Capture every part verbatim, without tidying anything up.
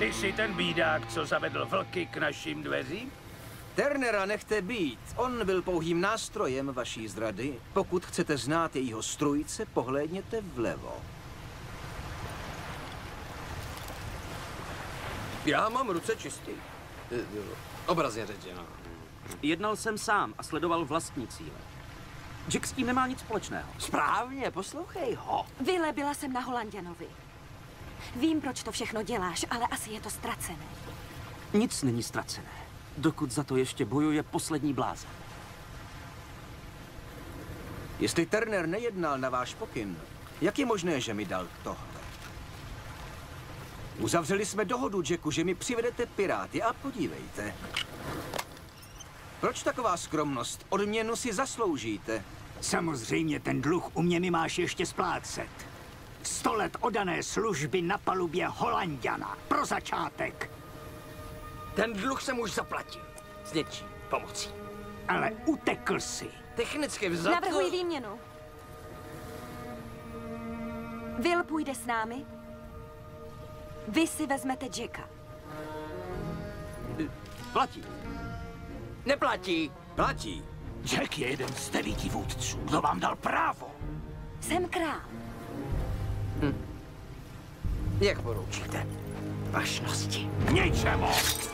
Ty jsi ten bídák, co zavedl vlky k našim dveřím? Turnera nechte být. On byl pouhým nástrojem vaší zrady. Pokud chcete znát jejího strůjce, pohlédněte vlevo. Já mám ruce čistý. Obrazně řečeno. Jednal jsem sám a sledoval vlastní cíle. Jack s tím nemá nic společného. Správně, poslouchej ho. Vyle, byla jsem na Holanděnovi. Vím, proč to všechno děláš, ale asi je to ztracené. Nic není ztracené, dokud za to ještě bojuje poslední blázen. Jestli Turner nejednal na váš pokyn, jak je možné, že mi dal tohle? Uzavřeli jsme dohodu, Jacku, že mi přivedete piráty a podívejte. Proč taková skromnost? Odměnu si zasloužíte. Samozřejmě ten dluh u mě mi máš ještě splácet. Sto let oddané služby na palubě Holanďana. Pro začátek. Ten dluh jsem už zaplatil. S něčí pomocí. Ale utekl si. Technicky vzato... Navrhuji výměnu. Will půjde s námi. Vy si vezmete Jacka. Platí. Neplatí. Platí. Jack je jeden z devíti vůdců. Kdo vám dal právo? Jsem král. Hm. Jak poroučíte? Vašnosti. K ničemu!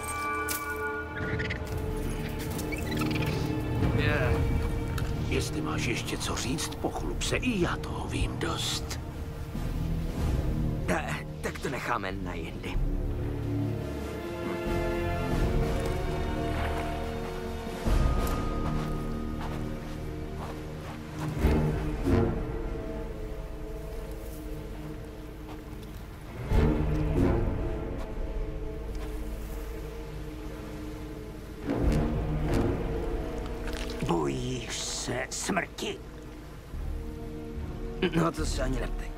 Je. Jestli máš ještě co říct, pochlup se, i já toho vím dost. Ne, tak to necháme na jindy. Bojíš se smrti? No to se ani neptej.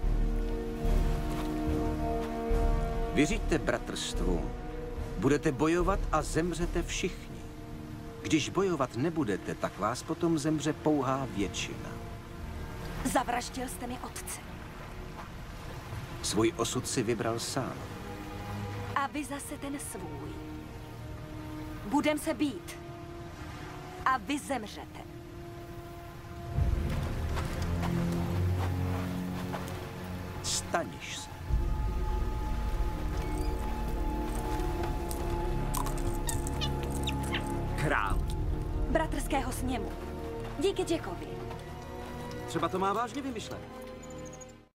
Vyřiďte bratrstvu. Budete bojovat a zemřete všichni. Když bojovat nebudete, tak vás potom zemře pouhá většina. Zavraždil jste mi otce. Svůj osud si vybral sám. A vy zase ten svůj. Budem se být. A vy zemřete. Staniš se. Král. Bratrského sněmu. Díky Jackovi. Třeba to má vážně vymyšlené.